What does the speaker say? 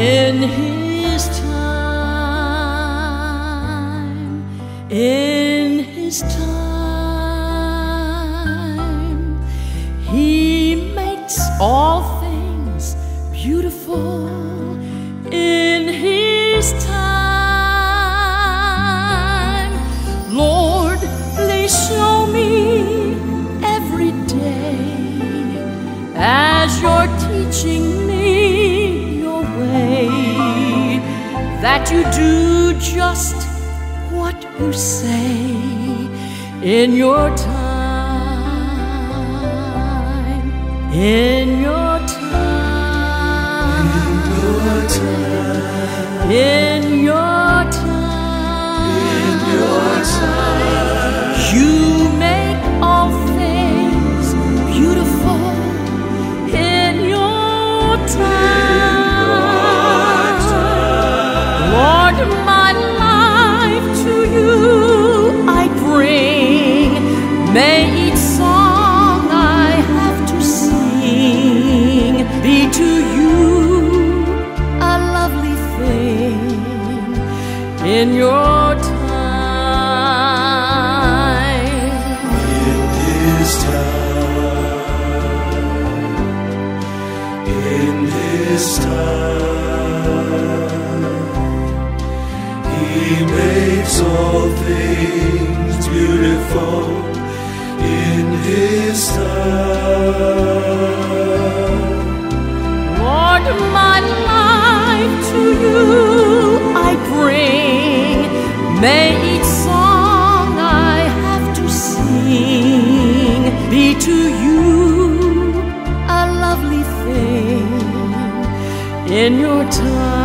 In His time, in His time, He makes all things beautiful. In His time, Lord, please show me every day as You're teaching me Your way, that You do just what You say in Your time, in Your time, in Your time, in Your time. You make all things beautiful in Your time. Lord, my life to You I bring. May each song I have to sing be to You a lovely thing in Your time. In His time, in His time, He makes all things beautiful. In His time, Lord, my life to You I bring. May each song I have to sing be to You a lovely thing in Your time.